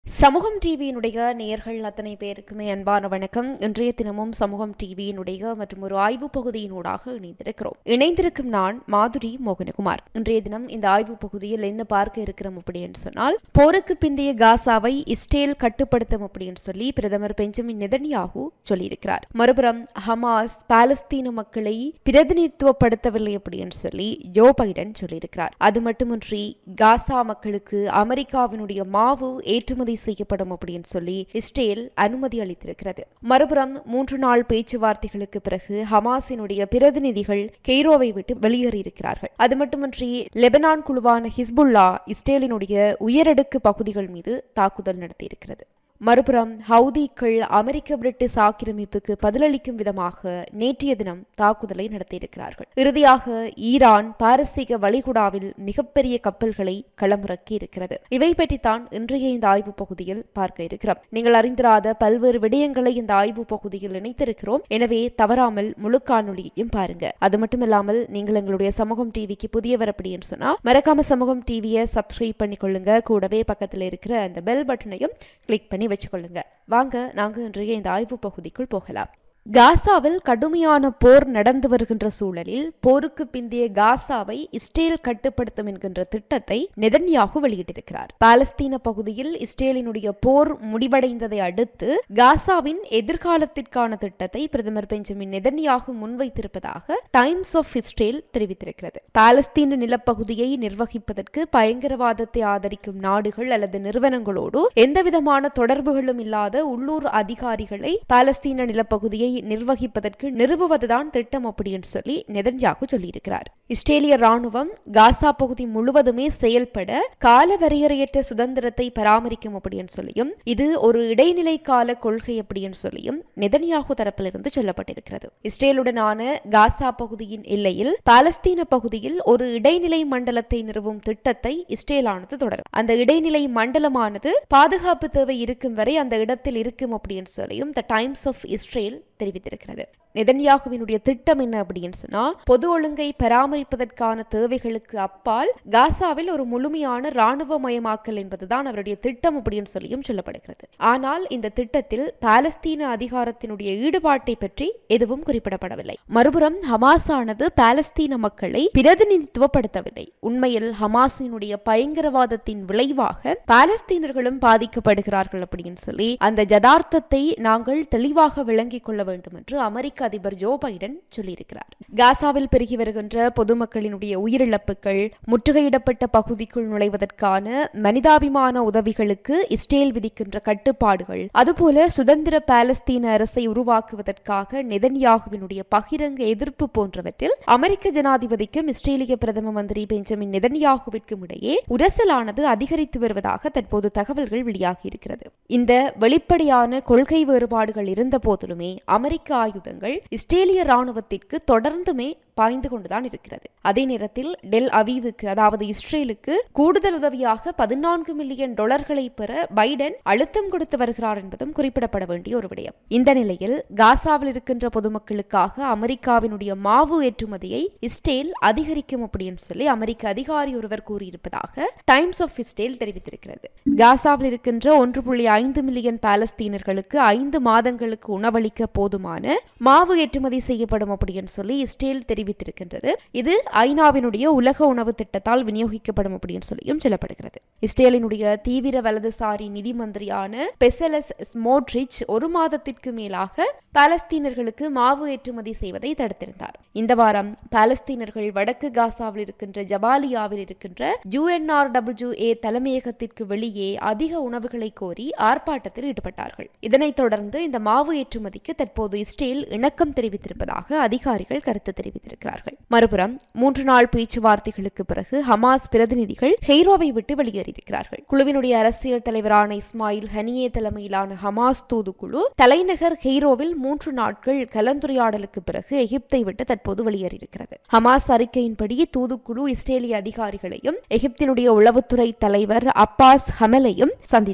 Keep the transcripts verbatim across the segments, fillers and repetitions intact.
சமூகம் டிவியினுடைய நேயர்கள் அத்தனை பேருக்குமே அன்பான வணக்கம். இன்றைய தினமும் சமூகம் டிவியினுடைய மற்றும் ஒரு ஆய்வு பகுதியினூடாக இணைந்திருக்கிறோம். இணைந்திருக்கும் நான் மாதுரி மோகனகுமார். இன்றைய தினம் இந்த ஆய்வு பகுதியில் என்ன பார்க்க இருக்கிறோம் அப்படின்னு சொன்னால், போருக்கு பிந்தைய காசாவை இஸ்ரேல் கட்டுப்படுத்தும் அப்படின்னு சொல்லி பிரதமர் பெஞ்சமின் நெதன்யாகு சொல்லியிருக்கிறார். மறுபுறம் ஹமாஸ் பாலஸ்தீன மக்களை பிரதிநிதித்துவப்படுத்தவில்லை அப்படின்னு சொல்லி ஜோ பைடன் சொல்லியிருக்கிறார். அது மட்டுமின்றி காசா மக்களுக்கு அமெரிக்காவினுடைய மாவு ஏற்றுமதி செய்யப்படும் அப்படின்னு சொல்லி இஸ்ரேல் அனுமதி அளித்திருக்கிறது. மறுபுறம் மூன்று நாள் பேச்சுவார்த்தைகளுக்கு பிறகு ஹமாஸினுடைய பிரதிநிதிகள் கெய்ரோவை விட்டு வெளியேறியிருக்கிறார்கள். அது மட்டுமின்றி லெபனான் குழுவான ஹிஸ்புல்லா இஸ்ரேலினுடைய உயரடுக்கு பகுதிகள் மீது தாக்குதல் நடத்தியிருக்கிறது. மறுபுறம் ஹவுதிகள் அமெரிக்க பிரிட்டிஷ் ஆக்கிரமிப்புக்கு பதிலளிக்கும் விதமாக நேற்றைய தினம் தாக்குதலை நடத்தியிருக்கிறார்கள். இறுதியாக ஈரான் பாரசீக வளைகுடாவில் மிகப்பெரிய கப்பல்களை களமிறக்கி இருக்கிறது. இவை பற்றித்தான் இன்றைய இந்த ஆய்வு பகுதியில் பார்க்க இருக்கிறோம். நீங்கள் அறிந்திராத பல்வேறு விடயங்களை இந்த ஆய்வு பகுதியில் இணைத்திருக்கிறோம். எனவே தவறாமல் முழு காணொலியையும் பாருங்க. அது மட்டுமில்லாமல் நீங்கள் எங்களுடைய சமூகம் டிவிக்கு புதியவர் அப்படின்னு சொன்னா மறக்காம சமூகம் டிவியை சப்ஸ்கிரைப் பண்ணிக்கொள்ளுங்க. கூடவே பக்கத்தில் இருக்கிற அந்த பெல் பட்டனையும் கிளிக் பண்ணி வச்சுக்கொள்ளுங்க. வாங்க நாங்க இன்றைய இந்த ஆய்வு பகுதிக்குள் போகலாம். காசாவில் கடுமையான போர் நடந்து வருகின்ற சூழலில் போருக்கு பிந்தைய காசாவை இஸ்ரேல் கட்டுப்படுத்தும் என்கின்ற திட்டத்தை நெதன்யாகு வெளியிட்டிருக்கிறார். பாலஸ்தீன பகுதியில் இஸ்ரேலினுடைய போர் முடிவடைந்ததை அடுத்து காசாவின் எதிர்காலத்திற்கான திட்டத்தை பிரதமர் பெஞ்சமின் நெதன்யாகு முன்வைத்திருப்பதாக டைம்ஸ் ஆஃப் இஸ்ரேல் தெரிவித்திருக்கிறது. பாலஸ்தீன நிலப்பகுதியை நிர்வகிப்பதற்கு பயங்கரவாதத்தை ஆதரிக்கும் நாடுகள் அல்லது நிறுவனங்களோடு எந்தவிதமான தொடர்புகளும் இல்லாத உள்ளூர் அதிகாரிகளை பாலஸ்தீன நிலப்பகுதியை நிர்வகிப்பதற்கு நிறுவுவதுதான் திட்டம் அப்படின்னு சொல்லி நெதன்யாகு சொல்லியிருக்கிறார். இஸ்ரேலிய ராணுவம் காசா பகுதி முழுவதுமே செயல்பட கால வரையறையற்ற சுதந்திரத்தை பராமரிக்கும் அப்படின்னு சொல்லியும் இது ஒரு இடைநிலை கால கொள்கை அப்படின்னு சொல்லியும் நெதன்யாகு தரப்பிலிருந்து சொல்லப்பட்டிருக்கிறது. இஸ்ரேலுடனான காசா பகுதியின் எல்லையில் பாலஸ்தீன பகுதியில் ஒரு இடைநிலை மண்டலத்தை நிறுவும் திட்டத்தை இஸ்ரேலானது தொடரும். அந்த இடைநிலை மண்டலமானது பாதுகாப்பு தேவை இருக்கும் வரை அந்த இடத்தில் இருக்கும் அப்படின்னு சொல்லியும் த டைம்ஸ் ஆஃப் இஸ்ரேல் தெரிவித்திருக்கிறது. நெதன்யாகுவினுடைய திட்டம் என்ன அப்படின்னு சொன்னா, பொது ஒழுங்கை பராமரிப்பதற்கான தேவைகளுக்கு அப்பால் காசாவில் ஒரு முழுமையான ராணுவ மயமாக்கல் என்பதுதான் அவருடைய திட்டம் அப்படின்னு சொல்லியும் சொல்லப்படுகிறது. ஆனால் இந்த திட்டத்தில் பாலஸ்தீன அதிகாரத்தினுடைய ஈடுபாட்டை பற்றி எதுவும் குறிப்பிடப்படவில்லை. மறுபுறம் ஹமாஸ் ஆனது பாலஸ்தீன மக்களை பிரதிநிதித்துவப்படுத்தவில்லை. உண்மையில் ஹமாஸினுடைய பயங்கரவாதத்தின் விளைவாக பாலஸ்தீனர்களும் பாதிக்கப்படுகிறார்கள் அப்படின்னு சொல்லி அந்த யதார்த்தத்தை நாங்கள் தெளிவாக விளங்கிக் கொள்ள வேண்டும் என்று அமெரிக்க அதிபர் ஜோ பைடன் சொல்லியிருக்கிறார். காசாவில் பெருகி வருகின்ற பொதுமக்களினுடைய உயிரிழப்புகள், முற்றுகையிடப்பட்ட பகுதிக்குள் நுழைவதற்கான மனிதாபிமான உதவிகளுக்கு இஸ்ரேல் விதிக்கின்ற கட்டுப்பாடுகள், அதுபோல சுதந்திர பாலஸ்தீன அரசை உருவாக்குவதற்காக நெதன்யாகுவினுடைய பகிரங்க எதிர்ப்பு போன்றவற்றில் அமெரிக்க ஜனாதிபதிக்கும் இஸ்ரேலிய பிரதம மந்திரி பெஞ்சமின் நெதன்யாகுவிற்கும் இடையே உரசலானது அதிகரித்து வருவதாக தற்போது தகவல்கள் வெளியாகி இருக்கிறது. இந்த வெளிப்படையான கொள்கை வேறுபாடுகள் இருந்த போதிலுமே அமெரிக்க ஆயுதங்கள் இஸ்ரேலிய ராணுவத்திற்கு தொடர்ந்துமே பாய்ந்து கொண்டுதான் இருக்கிறது. அதே நேரத்தில் டெல் அவீவுக்கு அதாவது இஸ்ரேலுக்கு கூடுதல் உதவியாக பதினான்கு மில்லியன் டாலர்களை பெற பைடன் அழுத்தம் கொடுத்து வருகிறார் என்பதும் குறிப்பிடப்பட வேண்டிய ஒரு விடயம். இந்த நிலையில் காசாவில் இருக்கின்ற பொதுமக்களுக்காக அமெரிக்காவினுடைய மாவு ஏற்றுமதியை இஸ்ரேல் அதிகரிக்கும் அப்படின்னு சொல்லி அமெரிக்க அதிகாரி ஒருவர் கூறியிருப்பதாக டைம்ஸ் ஆஃப் இஸ்ரேல் தெரிவித்திருக்கிறது. காசாவில் இருக்கின்ற ஒன்று புள்ளி ஐந்து மில்லியன் பாலஸ்தீனர்களுக்கு ஐந்து மாதங்களுக்கு உணவளிக்க போதுமான மாவு ஏற்றுமதி செய்யப்படும் அப்படின்னு சொல்லி இஸ்ரேல் தெரிவித்திருக்கின்றது. இது ஐநாவினுடைய உலக உணவு திட்டத்தால் விநியோகிக்கப்படும் அப்படின்னு சொல்லியும் சொல்லப்படுகிறது. இஸ்ரேலினுடைய தீவிர வலதுசாரி நிதி மந்திரியான பெசலஸ் ஸ்மோட்ரிச் ஒரு மாதத்திற்கு மேலாக பாலஸ்தீனர்களுக்கு மாவு ஏற்றுமதி செய்வதை தடுத்திருந்தார். இந்த வாரம் பாலஸ்தீனர்கள் வடக்கு காசாவில் இருக்கின்ற ஜபாலியாவில் இருக்கின்ற யுஎன்ஆர்டபிள்யூஏ தலைமையகத்திற்கு வெளியே அதிக உணவுகளை கோரி ஆர்ப்பாட்டத்தில் ஈடுபட்டார்கள். இதனைத் தொடர்ந்து இந்த மாவு ஏற்றுமதிக்கு தற்போது இஸ்ரேல் இணக்கம் தெரிவித்திருப்பதாக அதிகாரிகள் கருத்து தெரிவித்திருக்கிறார்கள். மறுபுறம் மூன்று நாள் பேச்சுவார்த்தைகளுக்கு பிறகு ஹமாஸ் பிரதிநிதிகள் கெய்ரோவை விட்டு வெளியேறியிருக்கிறார்கள். குழுவினுடைய அரசியல் தலைவரான இஸ்மாயில் ஹனியே தலைமையிலான ஹமாஸ் தூதுக்குழு தலைநகர் கெய்ரோவில் மூன்று நாட்கள் கலந்துரையாடலுக்கு பிறகு எகிப்தை விட்டு தற்போது வெளியேறியிருக்கிறது. ஹமாஸ் அறிக்கையின்படி தூதுக்குழு இஸ்ரேலிய அதிகாரிகளையும் எகிப்தினுடைய உளவுத்துறை தலைவர் அப்பாஸ் ஹமலையும் சந்தித்தது.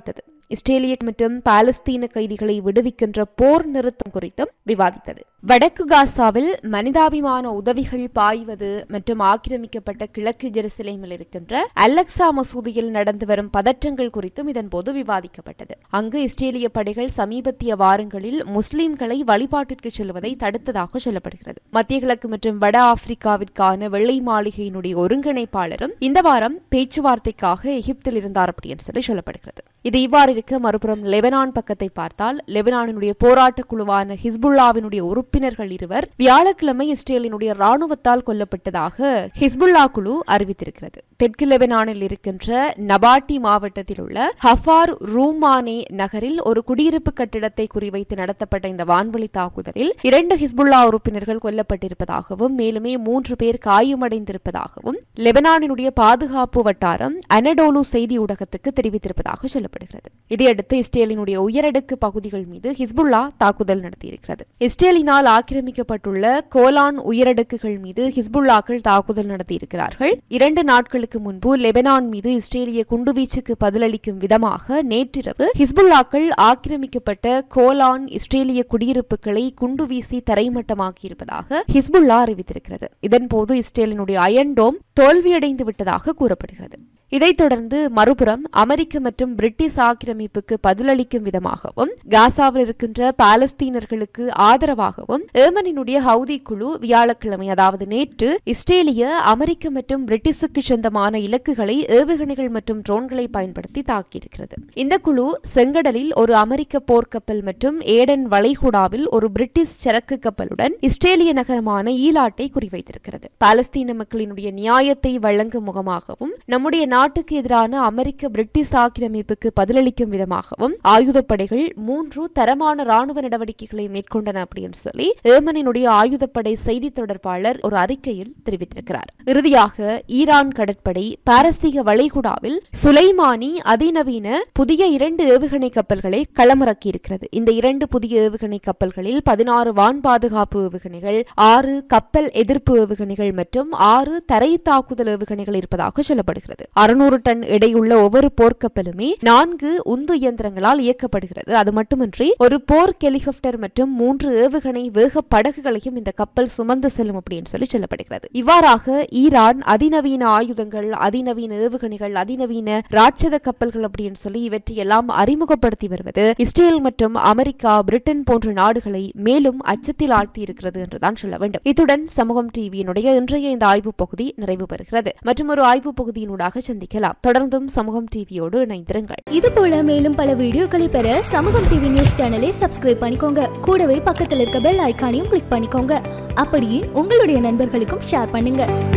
இஸ்ரேலிய மற்றும் பாலஸ்தீன கைதிகளை விடுவிக்கின்ற போர் நிறுத்தம் குறித்தும் விவாதித்தது. வடக்கு காசாவில் மனிதாபிமான உதவிகள் பாய்வது மற்றும் ஆக்கிரமிக்கப்பட்ட கிழக்கு ஜெருசலேமில் இருக்கின்ற அலெக்சா மசூதியில் நடந்து வரும் பதற்றங்கள் குறித்தும் இதன்போது விவாதிக்கப்பட்டது. அங்கு இஸ்ரேலிய படைகள் சமீபத்திய வாரங்களில் முஸ்லிம்களை வழிபாட்டிற்கு செல்வதை தடுத்ததாக சொல்லப்படுகிறது. மத்திய கிழக்கு மற்றும் வட ஆப்பிரிக்காவிற்கான வெள்ளை மாளிகையினுடைய ஒருங்கிணைப்பாளரும் இந்த வாரம் பேச்சுவார்த்தைக்காக எகிப்தில் இருந்தார் அப்படின்னு சொல்லி சொல்லப்படுகிறது. இது இவ்வாறு இருக்க, மறுபுறம் லெபனான் பக்கத்தை பார்த்தால் லெபனானினுடைய போராட்ட குழுவான ஹிஸ்புல்லாவினுடைய உறுப்பினர்கள் இருவர் வியாழக்கிழமை இஸ்ரேலினுடைய ராணுவத்தால் கொல்லப்பட்டதாக ஹிஸ்புல்லா குழு அறிவித்திருக்கிறது. தெற்கு லெபனானில் இருக்கின்ற நபாட்டி மாவட்டத்தில் உள்ள ஹஃபார் ரூமானே நகரில் ஒரு குடியிருப்பு கட்டிடத்தை குறிவைத்து நடத்தப்பட்ட இந்த வான்வழி தாக்குதலில் இரண்டு ஹிஸ்புல்லா உறுப்பினர்கள் கொல்லப்பட்டிருப்பதாகவும் மேலுமே மூன்று பேர் காயமடைந்திருப்பதாகவும் லெபனானினுடைய பாதுகாப்பு வட்டாரம் அனடோலு செய்தி ஊடகத்துக்கு தெரிவித்திருப்பதாக சொல்லப்படுகிறது. இதையடுத்து இஸ்ரேலினுடைய உயரடுக்கு பகுதிகள் மீது ஹிஸ்புல்லா தாக்குதல் நடத்தியிருக்கிறது. இஸ்ரேலினால் ஆக்கிரமிக்கப்பட்டுள்ள கோலான் உயரடுக்குகள் மீது ஹிஸ்புல்லாக்கள் தாக்குதல் நடத்தியிருக்கிறார்கள். இரண்டு நாட்களுக்கு முன்பு லெபனான் மீது இஸ்ரேலிய குண்டுவீச்சுக்கு பதிலளிக்கும் விதமாக நேற்றிரவு ஹிஸ்புல்லாக்கள் ஆக்கிரமிக்கப்பட்ட கோலான் இஸ்ரேலிய குடியிருப்புகளை குண்டு வீசி தரைமட்டமாக்கியிருப்பதாக ஹிஸ்புல்லா அறிவித்திருக்கிறது. இதன்போது இஸ்ரேலினுடைய அயன்டோம் தோல்வியடைந்து விட்டதாக கூறப்படுகிறது. இதைத் தொடர்ந்து மறுபுறம் அமெரிக்க மற்றும் பிரிட்டிஷ் ஆக்கிரமிப்புக்கு பதிலளிக்கும் விதமாகவும் காசாவில் இருக்கின்ற பாலஸ்தீனர்களுக்கு ஆதரவாகவும் ஏமனினுடைய ஹவுதி குழு வியாழக்கிழமை அதாவது நேற்று இஸ்ரேலிய அமெரிக்க மற்றும் பிரிட்டிஷுக்கு சொந்தமான இலக்குகளை ஏவுகணைகள் மற்றும் ட்ரோன்களை பயன்படுத்தி தாக்கியிருக்கிறது. இந்த குழு செங்கடலில் ஒரு அமெரிக்க போர்க்கப்பல் மற்றும் ஏடன் வளைகுடாவில் ஒரு பிரிட்டிஷ் சரக்கு கப்பலுடன் இஸ்ரேலிய நகரமான ஈலாட்டை குறிவைத்திருக்கிறது. பாலஸ்தீன மக்களினுடைய நியாயத்தை வழங்கும் முகமாகவும் நம்முடைய நாட்டுக்கு எதிரான அமெரிக்க பிரிட்டிஷ் ஆக்கிரமிப்புக்கு பதிலளிக்கும் விதமாகவும் ஆயுதப்படைகள் மூன்று தரமான ராணுவ நடவடிக்கைகளை மேற்கொண்டன அப்படின்னு சொல்லி ஏமனினுடைய ஆயுதப்படை செய்தி தொடர்பாளர் ஒரு அறிக்கையில் தெரிவித்திருக்கிறார். இறுதியாக ஈரான் கடற்படை பாரசீக வளைகுடாவில் சுலைமானி அதிநவீன புதிய இரண்டு ஏவுகணை கப்பல்களை களமிறக்கியிருக்கிறது. இந்த இரண்டு புதிய ஏவுகணை கப்பல்களில் பதினாறு வான் பாதுகாப்பு ஏவுகணைகள், ஆறு கப்பல் எதிர்ப்பு ஏவுகணைகள் மற்றும் ஆறு தரை தாக்குதல் ஏவுகணைகள் இருப்பதாக சொல்லப்படுகிறது. அறுநூறு டன் எடையுள்ள ஒவ்வொரு போர்க்கப்பலுமே நான்கு உந்து இயந்திரங்களால் இயக்கப்படுகிறது. அது மட்டுமின்றி ஒரு போர் ஹெலிகாப்டர் மற்றும் மூன்று ஏவுகணை வேக படகுகளையும் இந்த கப்பல் சுமந்து செல்லும் அப்படின்னு சொல்லி சொல்லப்படுகிறது. இவ்வாறாக ஈரான் அதிநவீன ஆயுதங்கள், அதிநவீன ஏவுகணைகள், அதிநவீன ராட்சத கப்பல்கள் அப்படின்னு சொல்லி இவற்றையெல்லாம் அறிமுகப்படுத்தி வருவது இஸ்ரேல் மற்றும் அமெரிக்கா, பிரிட்டன் போன்ற நாடுகளை மேலும் அச்சத்தில் ஆழ்த்தி இருக்கிறது என்றுதான் சொல்ல வேண்டும். இத்துடன் சமூகம் டிவியினுடைய இன்றைய இந்த ஆய்வு பகுதி நிறைவு பெறுகிறது. மற்றும் ஒரு ஆய்வு பகுதியினூடாக சந்திக்கலாம். தொடர்ந்தும் சமூகம் டிவியோடு இணைந்திருங்கள். இது போல மேலும் பல வீடியோக்களை பெற சமூகம் டிவி நியூஸ் சேனலை சப்ஸ்கிரைப் பண்ணிக்கோங்க. கூடவே பக்கத்தில் இருக்க பெல் ஐகானையும் கிளிக் பண்ணிக்கோங்க. அப்படியே உங்களுடைய நண்பர்களுக்கும் ஷேர் பண்ணுங்க.